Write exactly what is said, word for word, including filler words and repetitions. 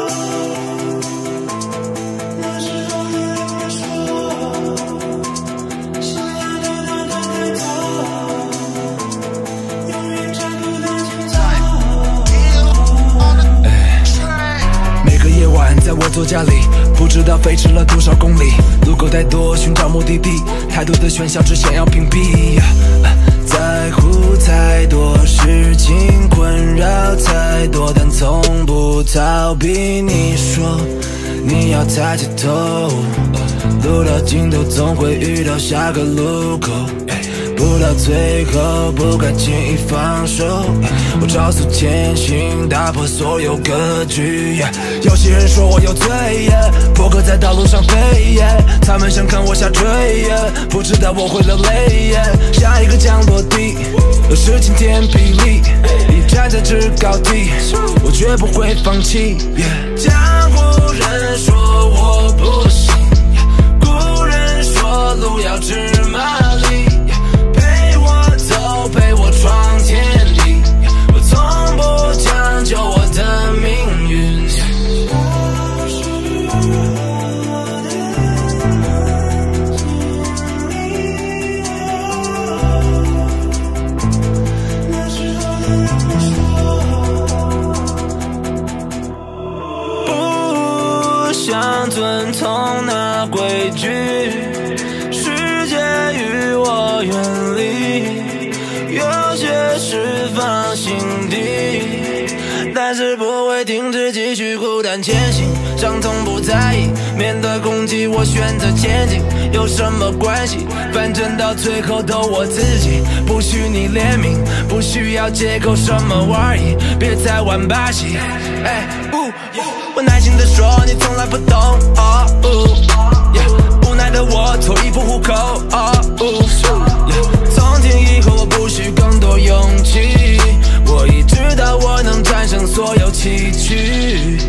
在我座驾里，不知道飞驰了多少公里，路口太多，寻找目的地，太多的喧嚣，只想要屏蔽。在乎太多事情，困扰太多，但从不逃避。你说你要抬起头，路到尽头总会遇到下个路口。不到最后不该轻易放手，我照速前行，打破所有格局。有些人说我有罪，破壳在道路上飞，他们想看我下坠，不知道我会流泪。下一个降落地，有时晴天霹雳，你站在制高地，我绝不会放弃。江湖人说我不行，古人说路要知马力，陪我闯天地，我从不将就我的命运。不想遵从那规矩，世界与我远离。有些事放心底，但是不会停止继续孤单前行。伤痛不在意，面对攻击我选择前进，有什么关系？反正到最后都我自己，不需你怜悯，不需要借口什么玩意，别再玩把戏。哎，呜，我耐心地说，你从来不懂。哦，呜，无奈的我凑一副虎口。哦，呜。从今以后我不需更多勇气，我已知道我能战胜所有崎岖。